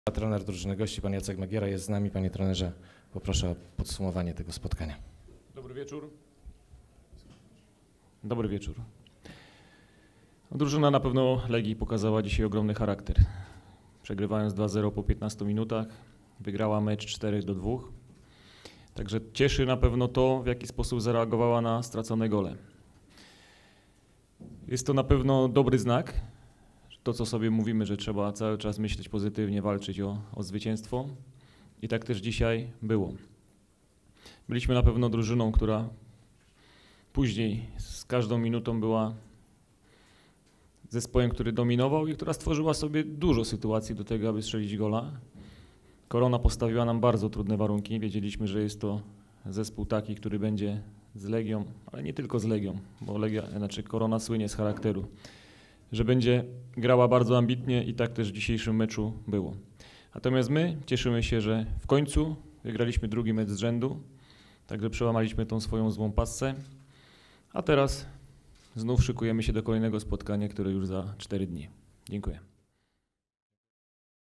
Trener drużyny gości, pan Jacek Magiera, jest z nami. Panie trenerze, poproszę o podsumowanie tego spotkania. Dobry wieczór. Dobry wieczór. Drużyna na pewno Legii pokazała dzisiaj ogromny charakter. Przegrywając 2-0 po 15 minutach, wygrała mecz 4-2. Także cieszy na pewno to, w jaki sposób zareagowała na stracone gole. Jest to na pewno dobry znak. To, co sobie mówimy, że trzeba cały czas myśleć pozytywnie, walczyć o zwycięstwo. I tak też dzisiaj było. Byliśmy na pewno drużyną, która później z każdą minutą była zespołem, który dominował i która stworzyła sobie dużo sytuacji do tego, aby strzelić gola. Korona postawiła nam bardzo trudne warunki. Wiedzieliśmy, że jest to zespół taki, który będzie z Legią, ale nie tylko z Legią, bo Korona słynie z charakteru, że będzie grała bardzo ambitnie i tak też w dzisiejszym meczu było. Natomiast my cieszymy się, że w końcu wygraliśmy drugi mecz z rzędu, także przełamaliśmy tą swoją złą passę, a teraz znów szykujemy się do kolejnego spotkania, które już za 4 dni. Dziękuję.